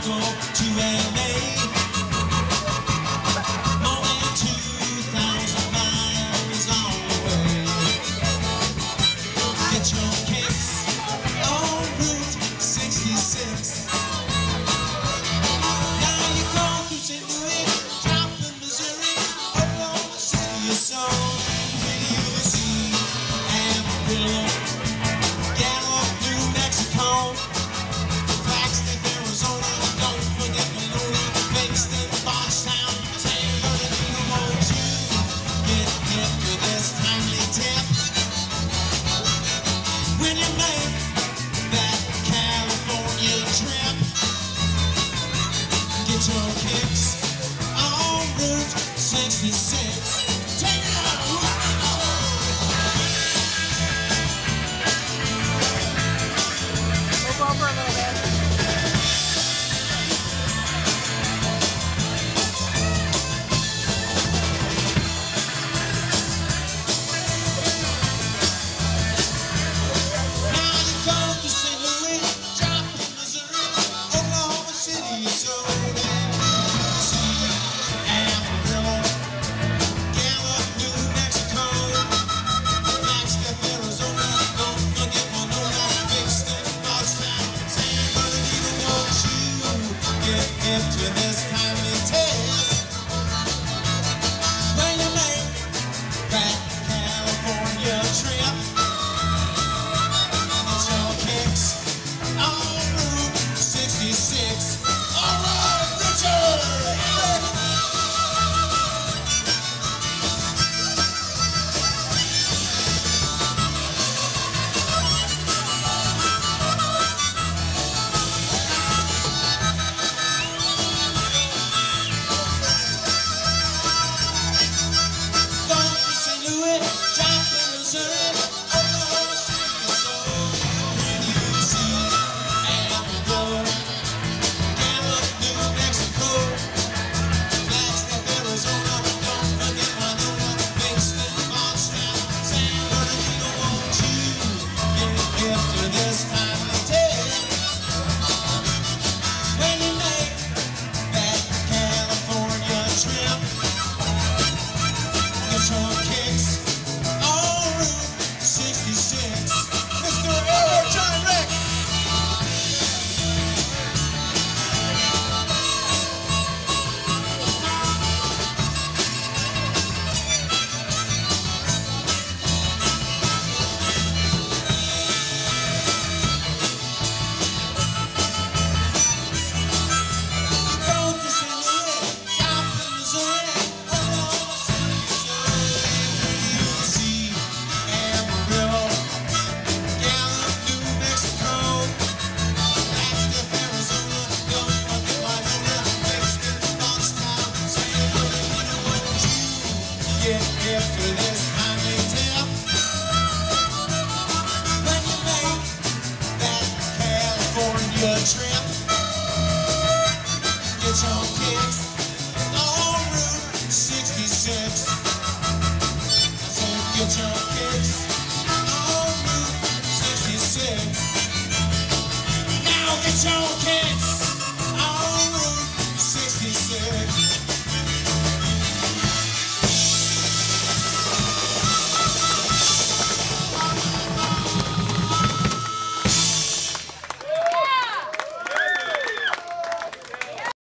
go to LA. More than 2,000 miles on the way. Get your kicks on Route 66. Now you go through St. Louis, Joplin, Missouri, Oklahoma City, or so. Radio C, Amarillo, Gallup, New Mexico, Flagstaff, Arizona, don't forget Maloney, Kingston, Bardstown, San Bernardino. Won't you get hip to this timely tip? When you make that California trip, get your kicks on Route 66. Take it out! Move over a little bit. Now you go to St. Louis, Joplin, Missouri, Oklahoma City, so Amarillo, Gallup, New Mexico, Flagstaff, Arizona, don't forget Winona, Kingston, Bardstown, San Bernardino. Won't you get into this timely tale? When you make that California trip, get your kicks on Route 66. All right, Richard! Go to St. Louis, Joplin, Missouri, Oklahoma City, so Radio C, Amarillo, Gallup, New Mexico, Flagstaff, Arizona, don't forget Winona, Kingston, Bardstown, San Bernardino. Won't you get hip to this timely tale? When you make that California trip, get your kicks on Route 66. Mr. Aerotrain Rick. Go to St. Louis, Joplin, Missouri, Oklahoma City, Radio C, Amarillo, Gallup, New Mexico, Flagstaff, Arizona, don't forget Winona, Kingston, Bardstown, San Bernardino. Won't you get hip to this timely tip? When you make that California trip, get your kicks on Route 66. I said get your kicks on Route 66. Now get your